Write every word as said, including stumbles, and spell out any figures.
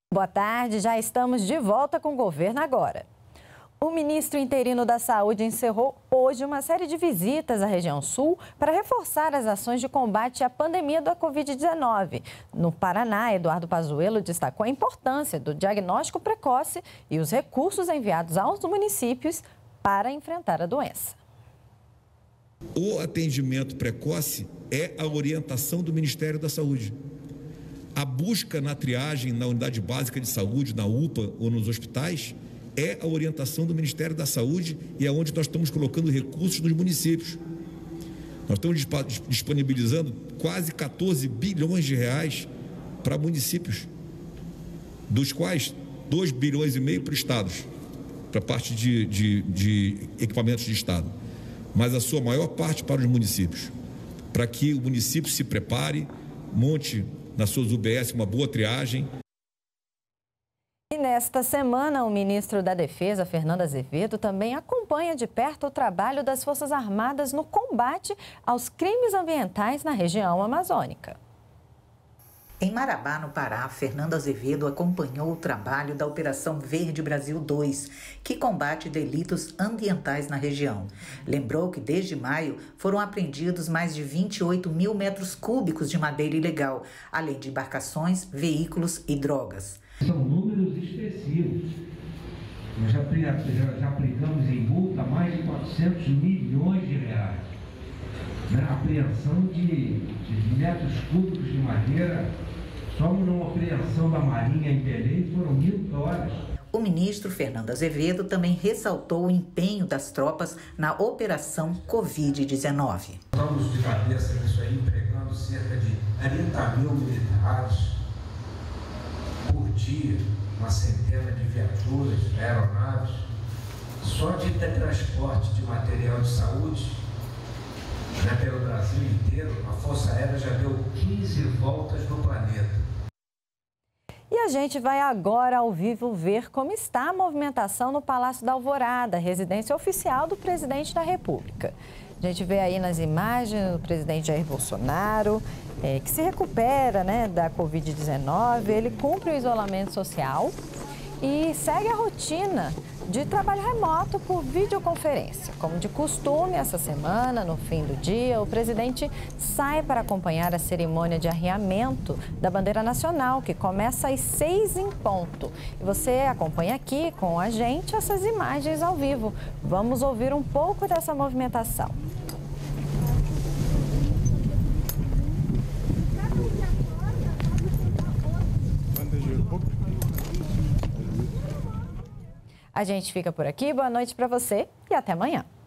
Boa tarde, já estamos de volta com o Governo Agora. O ministro interino da Saúde encerrou hoje uma série de visitas à região sul para reforçar as ações de combate à pandemia da covid dezenove. No Paraná, Eduardo Pazuello destacou a importância do diagnóstico precoce e os recursos enviados aos municípios para enfrentar a doença. O atendimento precoce é a orientação do Ministério da Saúde. A busca na triagem, na unidade básica de saúde, na U P A ou nos hospitais, é a orientação do Ministério da Saúde e é onde nós estamos colocando recursos nos municípios. Nós estamos disponibilizando quase quatorze bilhões de reais para municípios, dos quais dois bilhões e meio para estados, para a parte de, de, de equipamentos de estado, mas a sua maior parte para os municípios, para que o município se prepare, monte nas suas U B S uma boa triagem. E nesta semana, o ministro da Defesa, Fernando Azevedo, também acompanha de perto o trabalho das Forças Armadas no combate aos crimes ambientais na região amazônica. Em Marabá, no Pará, Fernando Azevedo acompanhou o trabalho da Operação Verde Brasil dois, que combate delitos ambientais na região. Lembrou que desde maio foram apreendidos mais de vinte e oito mil metros cúbicos de madeira ilegal, além de embarcações, veículos e drogas. São números expressivos. Nós já, já, já aplicamos em multa mais de quatrocentos milhões de reais. Né? Apreensão de, de metros cúbicos de madeira. Só numa apreensão da Marinha em Belém foram mil horas. O ministro Fernando Azevedo também ressaltou o empenho das tropas na Operação covid dezenove. Estamos de cabeça nisso aí, empregando cerca de trinta mil militares por dia, uma centena de viaturas, aeronaves, só de transporte de material de saúde, né, pelo Brasil inteiro. A Força Aérea já deu quinze voltas no planeta. E a gente vai agora ao vivo ver como está a movimentação no Palácio da Alvorada, residência oficial do presidente da República. A gente vê aí nas imagens o presidente Jair Bolsonaro, é, que se recupera, né, da covid dezenove, ele cumpre o isolamento social e segue a rotina de trabalho remoto por videoconferência. Como de costume, essa semana, no fim do dia, o presidente sai para acompanhar a cerimônia de arriamento da bandeira nacional, que começa às seis em ponto. E você acompanha aqui com a gente essas imagens ao vivo. Vamos ouvir um pouco dessa movimentação. A gente fica por aqui. Boa noite para você e até amanhã.